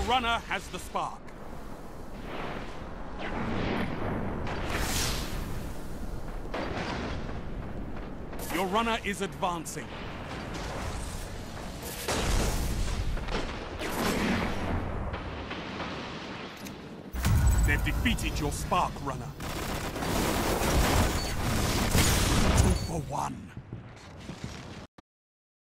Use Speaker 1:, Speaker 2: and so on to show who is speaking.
Speaker 1: runner has the spark. Your runner is advancing. They've defeated your spark runner. 2 for 1.